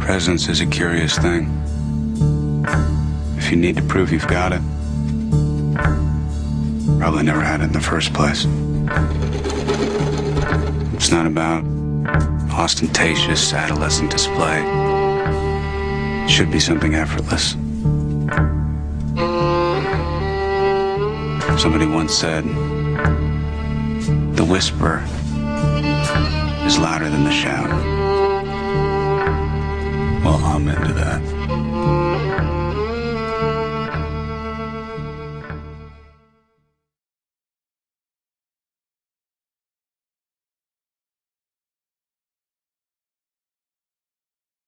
Presence is a curious thing. If you need to prove you've got it, probably never had it in the first place. It's not about ostentatious adolescent display. It should be something effortless. Somebody once said, the whisper is louder than the shout. Well, I'm into that.